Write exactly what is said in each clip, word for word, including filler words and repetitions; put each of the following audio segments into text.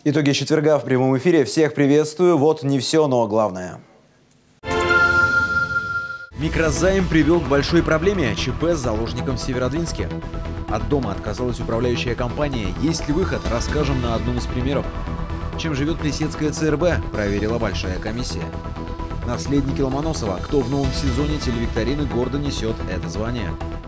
Итоги четверга в прямом эфире. Всех приветствую. Вот не все, но главное. Микрозайм привел к большой проблеме. ЧП с заложником в Северодвинске. От дома отказалась управляющая компания. Есть ли выход? Расскажем на одном из примеров. Чем живет Плесецкая ЦРБ? Проверила большая комиссия. Наследники Ломоносова. Кто в новом сезоне телевикторины гордо несет это звание?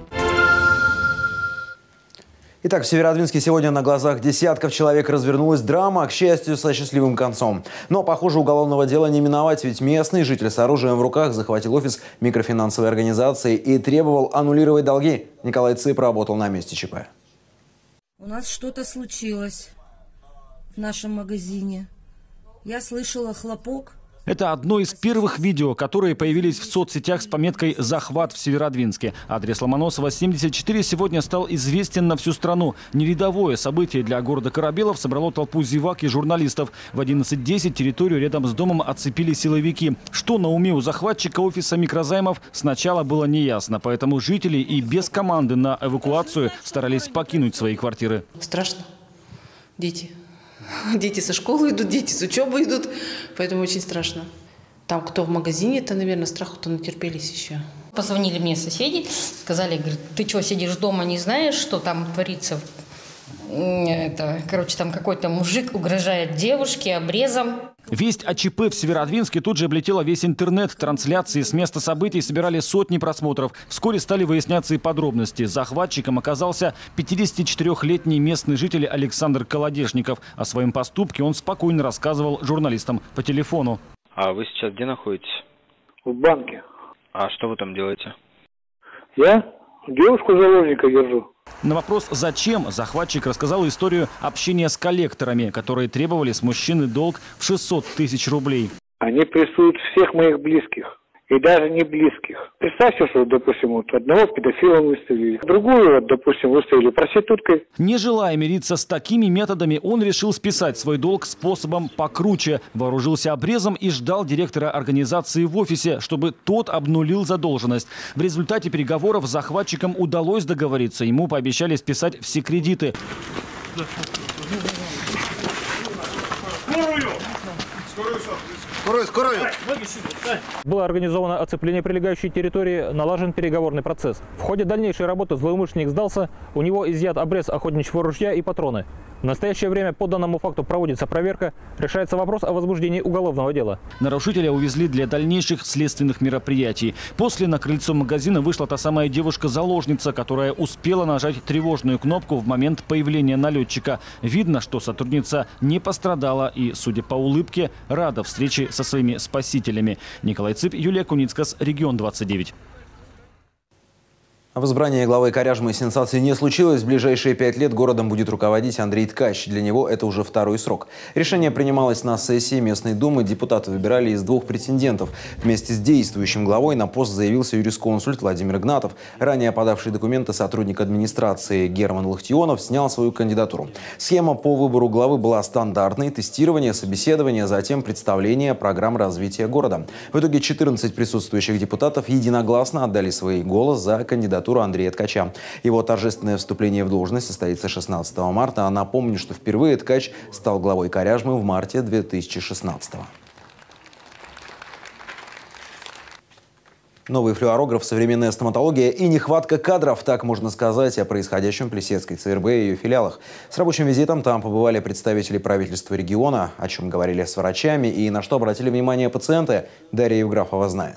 Итак, в Северодвинске сегодня на глазах десятков человек развернулась драма, к счастью, со счастливым концом. Но, похоже, уголовного дела не миновать, ведь местный житель с оружием в руках захватил офис микрофинансовой организации и требовал аннулировать долги. Николай Цып работал на месте ЧП. У нас что-то случилось в нашем магазине. Я слышала хлопок. Это одно из первых видео, которые появились в соцсетях с пометкой «Захват в Северодвинске». Адрес Ломоносова семьдесят четыре сегодня стал известен на всю страну. Нерядовое событие для города Корабелов собрало толпу зевак и журналистов. В одиннадцать десять территорию рядом с домом оцепили силовики. Что на уме у захватчика офиса микрозаймов, сначала было неясно. Поэтому жители и без команды на эвакуацию старались покинуть свои квартиры. Страшно. Дети. Дети со школы идут, дети с учебы идут, поэтому очень страшно. Там кто в магазине, то, наверное, страху-то натерпелись еще. Позвонили мне соседи, сказали, говорит, ты что, сидишь дома, не знаешь, что там творится? Это, короче, там какой-то мужик угрожает девушке обрезом. Весть о ЧП в Северодвинске тут же облетела весь интернет. Трансляции с места событий собирали сотни просмотров. Вскоре стали выясняться и подробности. Захватчиком оказался пятидесятичетырёхлетний местный житель Александр Колодешников. О своем поступке он спокойно рассказывал журналистам по телефону. А вы сейчас где находитесь? В банке. А что вы там делаете? Я девушку-заложника держу. На вопрос «Зачем?» захватчик рассказал историю общения с коллекторами, которые требовали с мужчины долг в шестьсот тысяч рублей. Они прессуют всех моих близких. И даже не близких. Представьте, что, допустим, вот одного педофила выставили, другую, вот, допустим, выставили проституткой. Не желая мириться с такими методами, он решил списать свой долг способом покруче. Вооружился обрезом и ждал директора организации в офисе, чтобы тот обнулил задолженность. В результате переговоров с захватчиком удалось договориться. Ему пообещали списать все кредиты. Скорую, скорую! Было организовано оцепление прилегающей территории, налажен переговорный процесс. В ходе дальнейшей работы злоумышленник сдался, у него изъят обрез охотничьего ружья и патроны. В настоящее время по данному факту проводится проверка, решается вопрос о возбуждении уголовного дела. Нарушителя увезли для дальнейших следственных мероприятий. После на крыльцо магазина вышла та самая девушка-заложница, которая успела нажать тревожную кнопку в момент появления налетчика. Видно, что сотрудница не пострадала и, судя по улыбке, рада встрече со своими спасителями. Николай Цып, Юлия Куницкас, Регион двадцать девять. В избрании главы Коряжмы сенсации не случилось. В ближайшие пять лет городом будет руководить Андрей Ткач. Для него это уже второй срок. Решение принималось на сессии местной думы. Депутаты выбирали из двух претендентов. Вместе с действующим главой на пост заявился юрисконсульт Владимир Игнатов. Ранее подавший документы сотрудник администрации Герман Лахтионов снял свою кандидатуру. Схема по выбору главы была стандартной. Тестирование, собеседование, затем представление программ развития города. В итоге четырнадцать присутствующих депутатов единогласно отдали свой голос за кандидатуру Андрея Ткача. Его торжественное вступление в должность состоится шестнадцатого марта. А напомню, что впервые Ткач стал главой Коряжмы в марте две тысячи шестнадцатого. Новый флюорограф, современная стоматология и нехватка кадров. Так можно сказать о происходящем в Плесецкой ЦРБ и ее филиалах. С рабочим визитом там побывали представители правительства региона, о чем говорили с врачами и на что обратили внимание пациенты. Дарья Евграфова знает.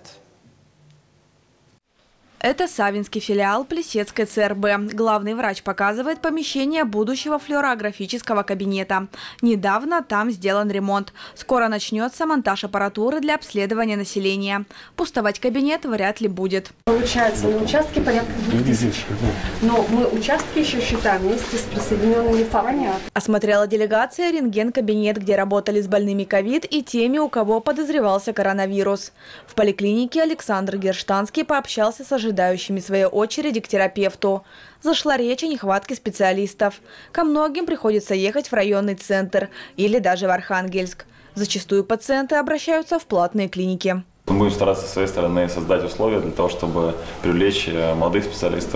Это Савинский филиал Плесецкой ЦРБ. Главный врач показывает помещение будущего флюорографического кабинета. Недавно там сделан ремонт. Скоро начнется монтаж аппаратуры для обследования населения. Пустовать кабинет вряд ли будет. Получается, на участке порядка двух тысяч. Но мы участки еще считаем вместе с присоединенными фарами. Осмотрела делегация рентген-кабинет, где работали с больными ковид и теми, у кого подозревался коронавирус. В поликлинике Александр Герштанский пообщался с ожидающими ожидающими своей очереди к терапевту. Зашла речь о нехватке специалистов. Ко многим приходится ехать в районный центр или даже в Архангельск. Зачастую пациенты обращаются в платные клиники. Мы будем стараться со своей стороны создать условия для того, чтобы привлечь молодых специалистов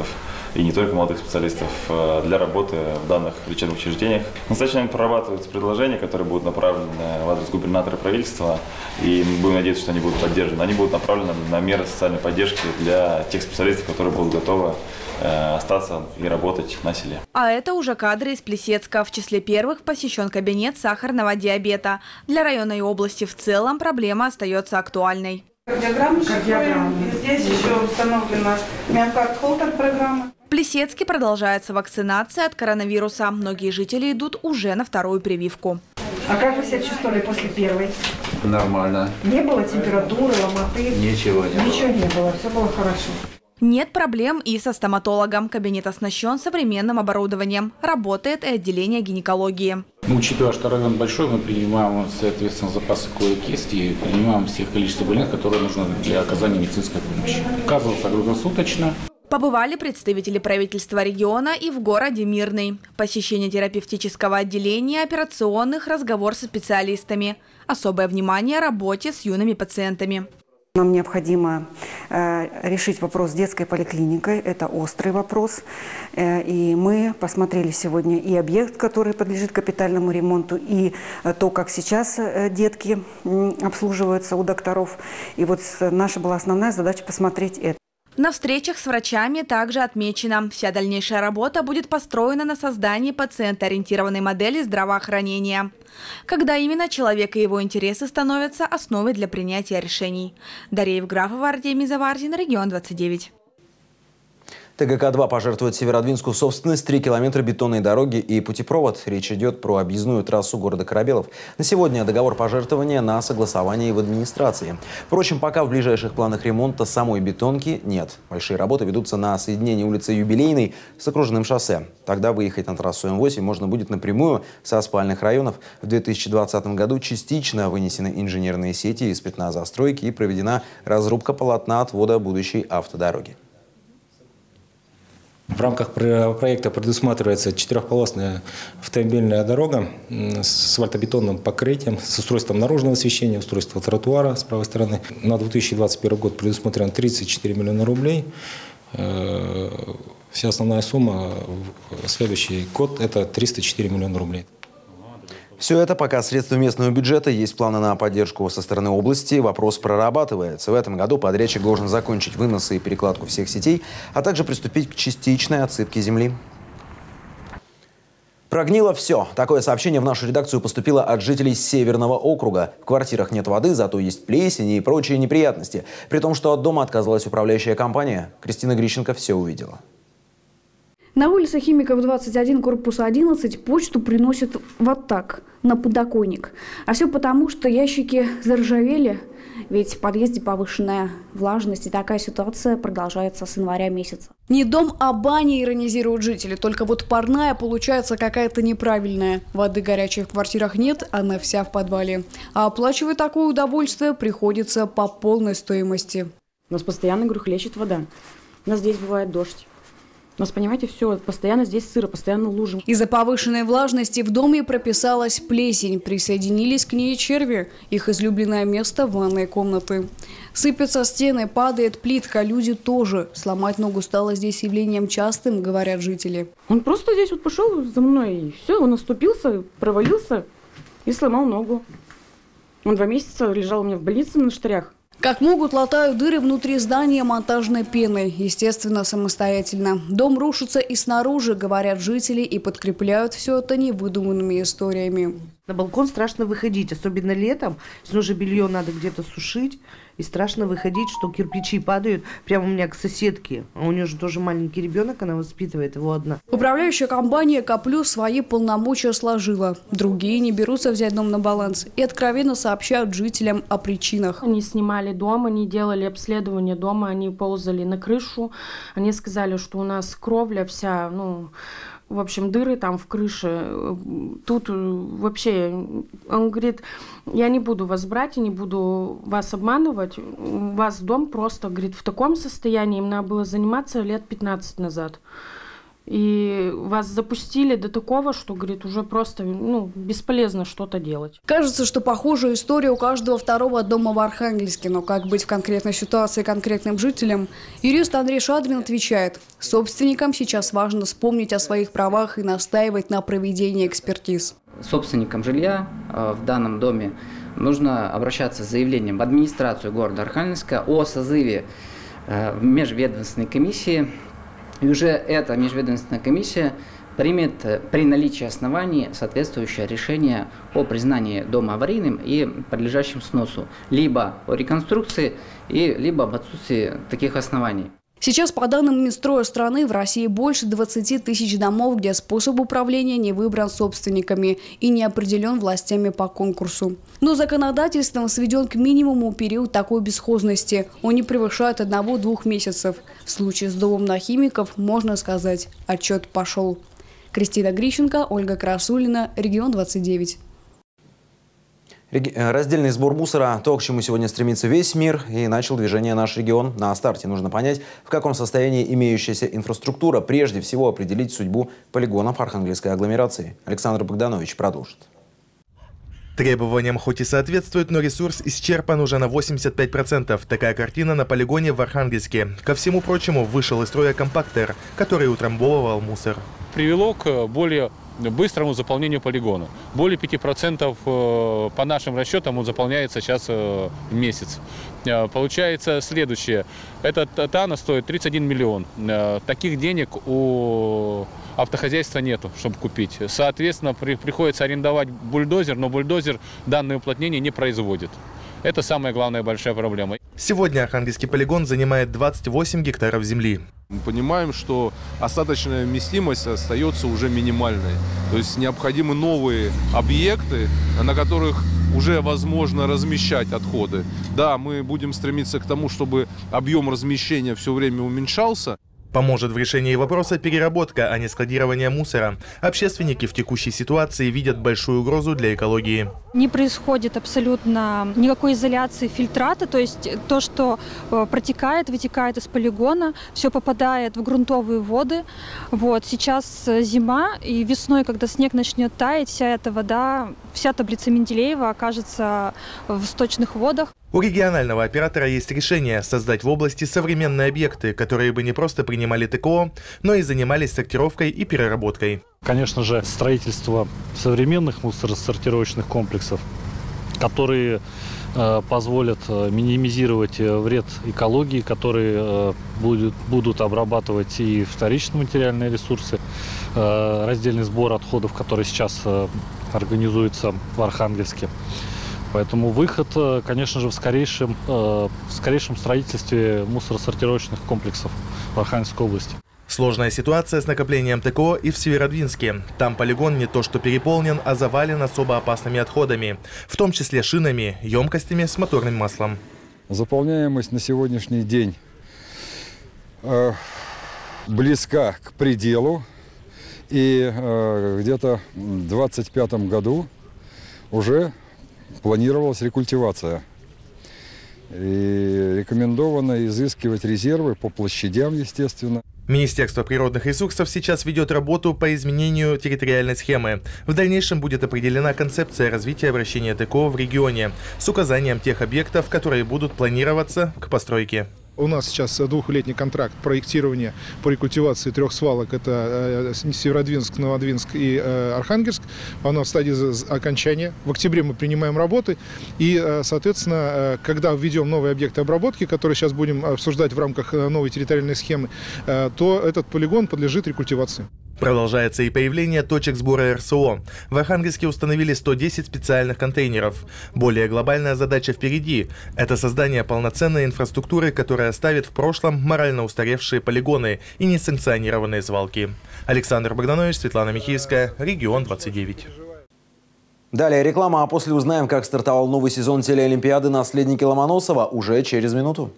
и не только молодых специалистов, для работы в данных лечебных учреждениях. В настоящий момент прорабатываются предложения, которые будут направлены в адрес губернатора и правительства, и мы будем надеяться, что они будут поддержаны. Они будут направлены на меры социальной поддержки для тех специалистов, которые будут готовы остаться и работать на селе. А это уже кадры из Плесецка. В числе первых посещен кабинет сахарного диабета. Для района и области в целом проблема остается актуальной. Кардиограмма шифруем. Здесь еще установлена миокард-холтер программа. В Плесецке продолжается вакцинация от коронавируса. Многие жители идут уже на вторую прививку. А как вы себя чувствовали после первой? Нормально. Не было температуры, ломоты? Ничего не было. Ничего не было, все было хорошо. Нет проблем и со стоматологом. Кабинет оснащен современным оборудованием. Работает и отделение гинекологии. Ну, учитывая, что район большой, мы принимаем, соответственно, запасы коек-есть и принимаем всех количество больных, которые нужны для оказания медицинской помощи. Оказывается круглосуточно. Побывали представители правительства региона и в городе Мирный. Посещение терапевтического отделения, операционных, разговор со специалистами. Особое внимание работе с юными пациентами. Нам необходимо э, решить вопрос с детской поликлиникой. Это острый вопрос. Э, и мы посмотрели сегодня и объект, который подлежит капитальному ремонту, и э, то, как сейчас э, детки э, обслуживаются у докторов. И вот наша была основная задача посмотреть это. На встречах с врачами также отмечено, вся дальнейшая работа будет построена на создании пациентоориентированной модели здравоохранения. Когда именно человек и его интересы становятся основой для принятия решений. Дарья Евграфова, Артемий Заварзин, Регион двадцать девять. Тэ Гэ Ка два пожертвует Северодвинску в собственность три километра бетонной дороги и путепровод. Речь идет про объездную трассу города Корабелов. На сегодня договор пожертвования на согласование в администрации. Впрочем, пока в ближайших планах ремонта самой бетонки нет. Большие работы ведутся на соединении улицы Юбилейной с окружным шоссе. Тогда выехать на трассу М восемь можно будет напрямую со спальных районов. В две тысячи двадцатом году частично вынесены инженерные сети из пятна застройки и проведена разрубка полотна отвода будущей автодороги. В рамках проекта предусматривается четырехполосная автомобильная дорога с асфальтобетонным покрытием, с устройством наружного освещения, устройством тротуара с правой стороны. На две тысячи двадцать первый год предусмотрено тридцать четыре миллиона рублей. Вся основная сумма в следующий год – это триста четыре миллиона рублей. Все это пока средства местного бюджета, есть планы на поддержку со стороны области, вопрос прорабатывается. В этом году подрядчик должен закончить выносы и перекладку всех сетей, а также приступить к частичной отсыпке земли. Прогнило все. Такое сообщение в нашу редакцию поступило от жителей Северного округа. В квартирах нет воды, зато есть плесень и прочие неприятности. При том, что от дома отказалась управляющая компания. Кристина Грищенко все увидела. На улице Химиков двадцать один, корпус одиннадцать, почту приносят вот так, на подоконник. А все потому, что ящики заржавели, ведь в подъезде повышенная влажность, и такая ситуация продолжается с января месяца. Не дом, а баня, иронизируют жители. Только вот парная получается какая-то неправильная. Воды горячей в квартирах нет, она вся в подвале. А оплачивать такое удовольствие приходится по полной стоимости. У нас постоянно, говорю, хлещет вода. У нас здесь бывает дождь. У нас, понимаете, все, постоянно здесь сыро, постоянно лужи. Из-за повышенной влажности в доме прописалась плесень. Присоединились к ней черви. Их излюбленное место – ванной комнаты. Сыпятся стены, падает плитка, люди тоже. Сломать ногу стало здесь явлением частым, говорят жители. Он просто здесь вот пошел за мной, и все, он оступился, провалился и сломал ногу. Он два месяца лежал у меня в больнице на штырях. Как могут, латают дыры внутри здания монтажной пеной. Естественно, самостоятельно. Дом рушится и снаружи, говорят жители, и подкрепляют все это невыдуманными историями. На балкон страшно выходить, особенно летом. Если уже белье надо где-то сушить. И страшно выходить, что кирпичи падают прямо у меня к соседке. А у нее же тоже маленький ребенок, она воспитывает его одна. Управляющая компания «Коплю» свои полномочия сложила. Другие не берутся взять дом на баланс и откровенно сообщают жителям о причинах. Они снимали дом, они делали обследование дома, они ползали на крышу. Они сказали, что у нас кровля вся, ну... В общем, дыры там в крыше. Тут вообще, он говорит, я не буду вас брать и не буду вас обманывать. У вас дом просто, говорит, в таком состоянии, им надо было заниматься лет пятнадцать назад. И вас запустили до такого, что, говорит, уже просто ну, бесполезно что-то делать. Кажется, что похожая история у каждого второго дома в Архангельске. Но как быть в конкретной ситуации конкретным жителям? Юрист Андрей Шадрин отвечает, собственникам сейчас важно вспомнить о своих правах и настаивать на проведении экспертиз. Собственникам жилья э, в данном доме нужно обращаться с заявлением в администрацию города Архангельска о созыве э, межведомственной комиссии. И уже эта межведомственная комиссия примет при наличии оснований соответствующее решение о признании дома аварийным и подлежащим сносу, либо о реконструкции, и, либо об отсутствии таких оснований. Сейчас, по данным Минстроя страны, в России больше двадцати тысяч домов, где способ управления не выбран собственниками и не определен властями по конкурсу. Но законодательством сведен к минимуму период такой бесхозности. Он не превышает одного-двух месяцев. В случае с домом на Химиков, можно сказать, отчет пошел. Кристина Грищенко, Ольга Красулина, Регион двадцать девять. Раздельный сбор мусора – то, к чему сегодня стремится весь мир, и начал движение наш регион. На старте нужно понять, в каком состоянии имеющаяся инфраструктура, прежде всего определить судьбу полигонов Архангельской агломерации. Александр Богданович продолжит. Требованиям хоть и соответствует, но ресурс исчерпан уже на восемьдесят пять процентов. Такая картина на полигоне в Архангельске. Ко всему прочему, вышел из строя компактер, который утрамбовывал мусор. Привело к более быстрому заполнению полигона. Более пяти процентов по нашим расчетам он заполняется сейчас в месяц. Получается следующее. Этот ТАНа стоит тридцать один миллион. Таких денег у автохозяйства нету, чтобы купить. Соответственно, при, приходится арендовать бульдозер, но бульдозер данное уплотнение не производит. Это самая главная большая проблема. Сегодня Архангельский полигон занимает двадцать восемь гектаров земли. Мы понимаем, что остаточная вместимость остается уже минимальной. То есть необходимы новые объекты, на которых уже возможно размещать отходы. Да, мы будем стремиться к тому, чтобы объем размещения все время уменьшался. Поможет в решении вопроса переработка, а не складирование мусора. Общественники в текущей ситуации видят большую угрозу для экологии. Не происходит абсолютно никакой изоляции фильтрата, то есть то, что протекает, вытекает из полигона, все попадает в грунтовые воды. Вот. Сейчас зима, и весной, когда снег начнет таять, вся эта вода, вся таблица Менделеева окажется в сточных водах. У регионального оператора есть решение создать в области современные объекты, которые бы не просто принимали ТКО, но и занимались сортировкой и переработкой. Конечно же, строительство современных мусоросортировочных комплексов, которые э, позволят минимизировать вред экологии, которые э, будут, будут обрабатывать и вторичные материальные ресурсы, э, раздельный сбор отходов, который сейчас э, организуется в Архангельске. Поэтому выход, конечно же, в скорейшем, в скорейшем строительстве мусоросортировочных комплексов в Архангельской области. Сложная ситуация с накоплением ТКО и в Северодвинске. Там полигон не то что переполнен, а завален особо опасными отходами, в том числе шинами, емкостями с моторным маслом. Заполняемость на сегодняшний день э, близка к пределу. И э, где-то в две тысячи двадцать пятом году уже планировалась рекультивация. И рекомендовано изыскивать резервы по площадям, естественно. Министерство природных ресурсов сейчас ведет работу по изменению территориальной схемы. В дальнейшем будет определена концепция развития обращения ТКО в регионе с указанием тех объектов, которые будут планироваться к постройке. У нас сейчас двухлетний контракт проектирования по рекультивации трех свалок. Это Северодвинск, Новодвинск и Архангельск. Оно в стадии окончания. В октябре мы принимаем работы. И, соответственно, когда введем новые объекты обработки, которые сейчас будем обсуждать в рамках новой территориальной схемы, то этот полигон подлежит рекультивации. Продолжается и появление точек сбора РСО. В Архангельске установили сто десять специальных контейнеров. Более глобальная задача впереди – это создание полноценной инфраструктуры, которая оставит в прошлом морально устаревшие полигоны и несанкционированные свалки. Александр Богданович, Светлана Михеевская, Регион двадцать девять. Далее реклама, а после узнаем, как стартовал новый сезон телеолимпиады «Наследники Ломоносова» уже через минуту.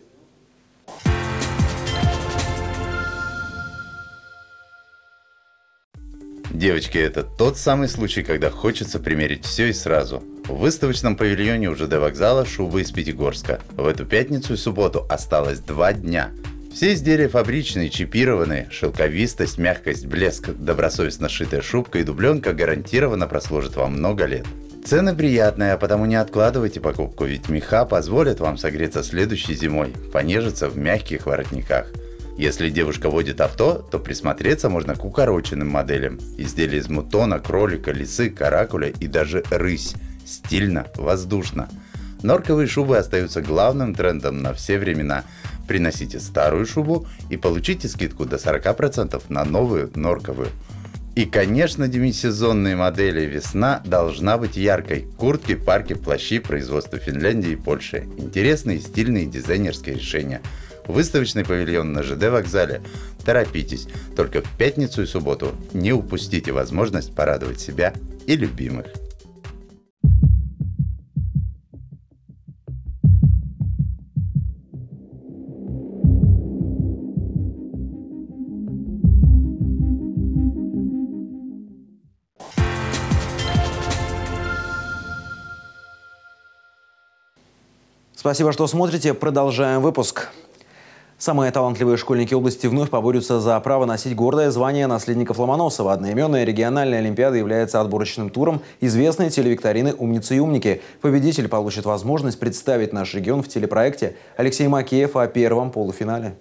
Девочки, это тот самый случай, когда хочется примерить все и сразу. В выставочном павильоне у ЖД вокзала шубы из Пятигорска. В эту пятницу и субботу осталось два дня. Все изделия фабричные, чипированные, шелковистость, мягкость, блеск, добросовестно сшитая шубка и дубленка гарантированно прослужат вам много лет. Цены приятные, а потому не откладывайте покупку, ведь меха позволят вам согреться следующей зимой, понежиться в мягких воротниках. Если девушка водит авто, то присмотреться можно к укороченным моделям. Изделия из мутона, кролика, лисы, каракуля и даже рысь. Стильно, воздушно. Норковые шубы остаются главным трендом на все времена. Приносите старую шубу и получите скидку до сорока процентов на новую норковую. И, конечно, демисезонные модели весна должна быть яркой. Куртки, парки, плащи производства Финляндии и Польши. Интересные, стильные дизайнерские решения. Выставочный павильон на ЖД вокзале. Торопитесь, только в пятницу и субботу не упустите возможность порадовать себя и любимых. Спасибо, что смотрите. Продолжаем выпуск. Самые талантливые школьники области вновь поборются за право носить гордое звание наследников Ломоносова. Одноименная региональная олимпиада является отборочным туром известной телевикторины «Умницы и умники». Победитель получит возможность представить наш регион в телепроекте. Алексей Макеев о первом полуфинале.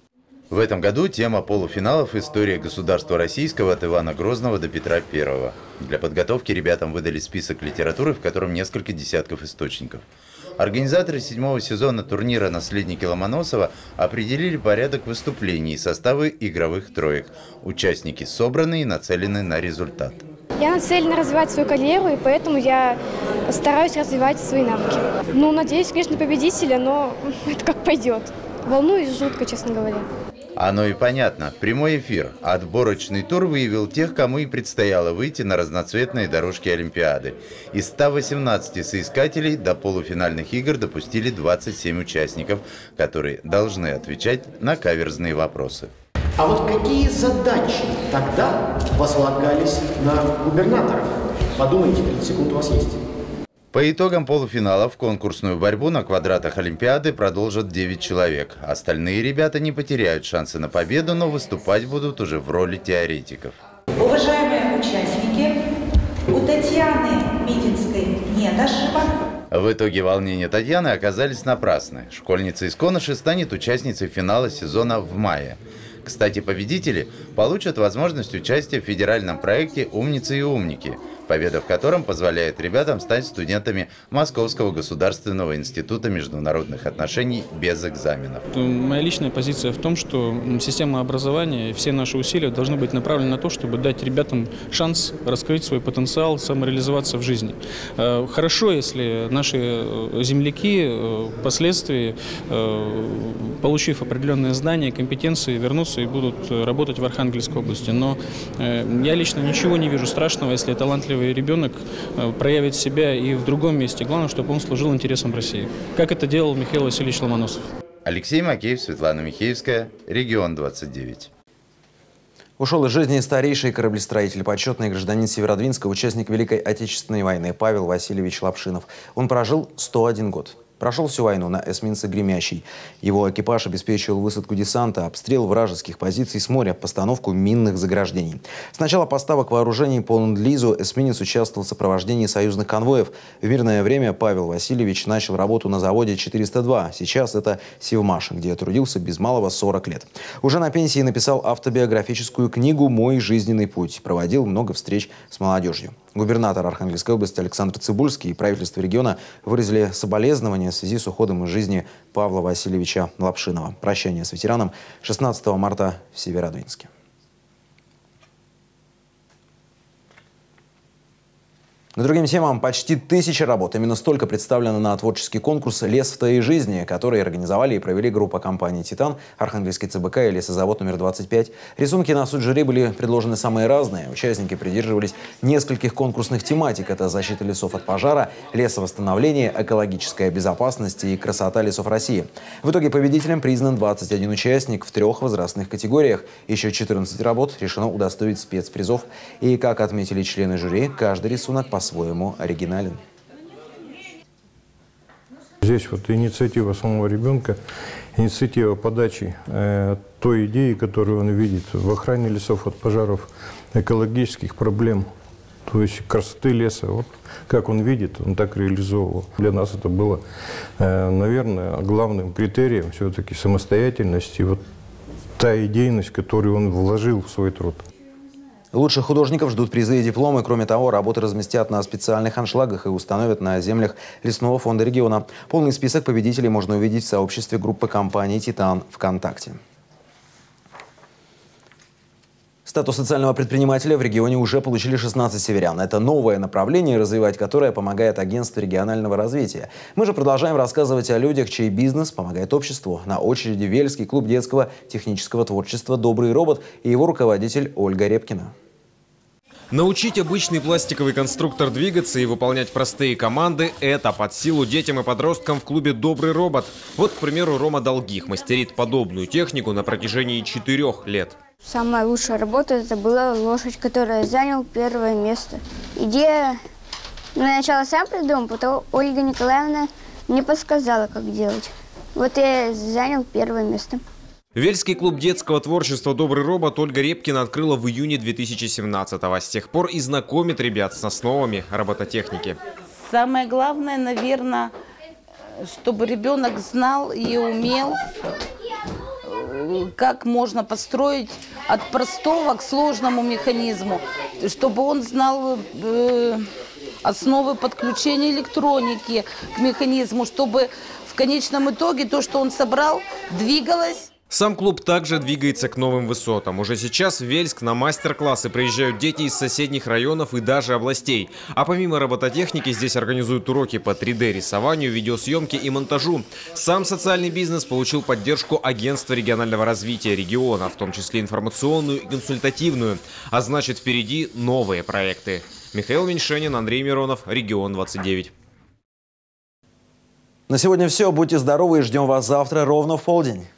В этом году тема полуфиналов «История государства российского от Ивана Грозного до Петра Первого». Для подготовки ребятам выдали список литературы, в котором несколько десятков источников. Организаторы седьмого сезона турнира «Наследники Ломоносова» определили порядок выступлений и составы игровых троек. Участники собраны и нацелены на результат. Я нацелена развивать свою карьеру, и поэтому я стараюсь развивать свои навыки. Ну, надеюсь, конечно, победителя, но это как пойдет. Волнуюсь жутко, честно говоря. Оно и понятно. Прямой эфир. Отборочный тур выявил тех, кому и предстояло выйти на разноцветные дорожки Олимпиады. Из ста восемнадцати соискателей до полуфинальных игр допустили двадцать семь участников, которые должны отвечать на каверзные вопросы. А вот какие задачи тогда возлагались на губернаторов? Подумайте, тридцать секунд у вас есть. По итогам полуфинала в конкурсную борьбу на квадратах Олимпиады продолжат девять человек. Остальные ребята не потеряют шансы на победу, но выступать будут уже в роли теоретиков. Уважаемые участники, у Татьяны Митинской нет ошибок. В итоге волнения Татьяны оказались напрасны. Школьница из Коноши станет участницей финала сезона в мае. Кстати, победители получат возможность участия в федеральном проекте «Умницы и умники», победа в котором позволяет ребятам стать студентами Московского государственного института международных отношений без экзаменов. Моя личная позиция в том, что система образования, все наши усилия должны быть направлены на то, чтобы дать ребятам шанс раскрыть свой потенциал, самореализоваться в жизни. Хорошо, если наши земляки впоследствии, получив определенные знания, компетенции, вернутся и будут работать в Архангельской области. Но я лично ничего не вижу страшного, если талантливый ребенок проявит себя и в другом месте. Главное, чтобы он служил интересам России. Как это делал Михаил Васильевич Ломоносов. Алексей Макеев, Светлана Михеевская, Регион двадцать девять. Ушел из жизни старейший кораблестроитель, почетный гражданин Северодвинска, участник Великой Отечественной войны Павел Васильевич Лапшинов. Он прожил сто один год. Прошел всю войну на эсминце «Гремящий». Его экипаж обеспечивал высадку десанта, обстрел вражеских позиций с моря, постановку минных заграждений. С начала поставок вооружений по ленд-лизу эсминец участвовал в сопровождении союзных конвоев. В мирное время Павел Васильевич начал работу на заводе четыреста два. Сейчас это Севмаш, где трудился без малого сорок лет. Уже на пенсии написал автобиографическую книгу «Мой жизненный путь». Проводил много встреч с молодежью. Губернатор Архангельской области Александр Цыбульский и правительство региона выразили соболезнования в связи с уходом из жизни Павла Васильевича Лапшинова. Прощание с ветераном шестнадцатого марта в Северодвинске. К другим темам, почти тысяча работ. Именно столько представлено на творческий конкурс «Лес в твоей жизни», который организовали и провели группа компаний «Титан», Архангельский ЦБК и лесозавод номер двадцать пять. Рисунки на суд жюри были предложены самые разные. Участники придерживались нескольких конкурсных тематик. Это защита лесов от пожара, лесовосстановление, экологическая безопасность и красота лесов России. В итоге победителем признан двадцать один участник в трех возрастных категориях. Еще четырнадцать работ решено удостоить спецпризов. И, как отметили члены жюри, каждый рисунок по своему оригинален. Здесь вот инициатива самого ребенка, инициатива подачи э, той идеи, которую он видит в охране лесов от пожаров, экологических проблем, то есть красоты леса. Вот как он видит, он так реализовывал. Для нас это было, э, наверное, главным критерием все-таки самостоятельности, вот та идейность, которую он вложил в свой труд. Лучших художников ждут призы и дипломы. Кроме того, работы разместят на специальных аншлагах и установят на землях лесного фонда региона. Полный список победителей можно увидеть в сообществе группы компании «Титан» ВКонтакте. Статус социального предпринимателя в регионе уже получили шестнадцать северян. Это новое направление, развивать которое помогает агентство регионального развития. Мы же продолжаем рассказывать о людях, чей бизнес помогает обществу. На очереди Вельский клуб детского технического творчества «Добрый робот» и его руководитель Ольга Репкина. Научить обычный пластиковый конструктор двигаться и выполнять простые команды – это под силу детям и подросткам в клубе «Добрый робот». Вот, к примеру, Рома Долгих мастерит подобную технику на протяжении четырех лет. Самая лучшая работа это была лошадь, которая заняла первое место. Идея, ну, я сначала сам придумал, потом Ольга Николаевна мне подсказала, как делать. Вот я занял первое место. Вельский клуб детского творчества «Добрый робот» Ольга Репкина открыла в июне две тысячи семнадцатого. С тех пор и знакомит ребят с основами робототехники. Самое главное, наверное, чтобы ребенок знал и умел, как можно построить от простого к сложному механизму, чтобы он знал э, основы подключения электроники к механизму, чтобы в конечном итоге то, что он собрал, двигалось. Сам клуб также двигается к новым высотам. Уже сейчас в Вельск на мастер-классы приезжают дети из соседних районов и даже областей. А помимо робототехники здесь организуют уроки по три дэ рисованию, видеосъемке и монтажу. Сам социальный бизнес получил поддержку агентства регионального развития региона, в том числе информационную и консультативную. А значит, впереди новые проекты. Михаил Меньшенин, Андрей Миронов, Регион двадцать девять. На сегодня все. Будьте здоровы и ждем вас завтра ровно в полдень.